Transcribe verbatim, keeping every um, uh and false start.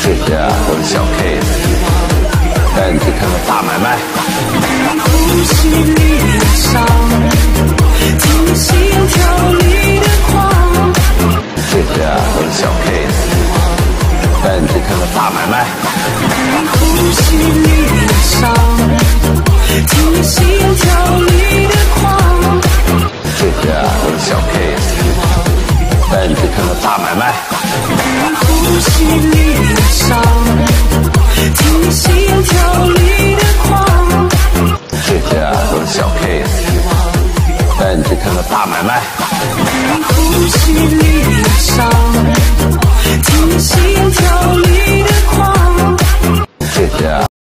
这些啊都是小 case， 带你去看看大买卖。 呼吸里的伤，听心跳里的狂。 这些啊都是小 case， 带你去看看大买卖。 呼吸里的伤，听心跳里的狂。 这些啊都是小 case， 带你去看看大买卖。 呼吸里的伤，听心跳里的狂。 这些啊都是小 case， 带你去看看大买卖。 呼吸里的伤，听心跳里的狂。 这些啊。